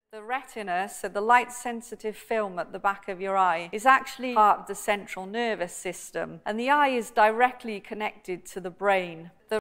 The retina, so the light-sensitive film at the back of your eye, is actually part of the central nervous system, and the eye is directly connected to the brain. The